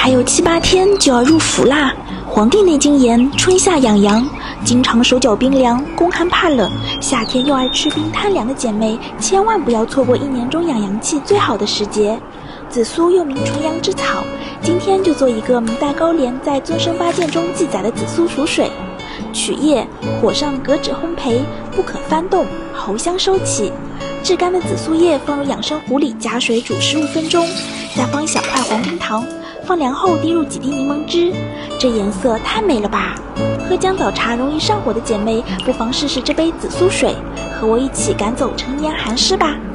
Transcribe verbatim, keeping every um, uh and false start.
还有七八天就要入伏啦。《黄帝内经》言春夏养阳，经常手脚冰凉、宫寒怕冷，夏天又爱吃冰贪凉的姐妹，千万不要错过一年中养阳气最好的时节。紫苏又名纯阳之草，今天就做一个明代高廉在《尊生八鉴》中记载的紫苏煮水。取叶，火上隔纸烘焙，不可翻动，喉香收起。制干的紫苏叶放入养生壶里，加水煮十五分钟，再放一小块黄冰糖，放凉后滴入几滴柠檬汁，这颜色太美了吧！喝姜枣茶容易上火的姐妹，不妨试试这杯紫苏水，和我一起赶走成年寒湿吧。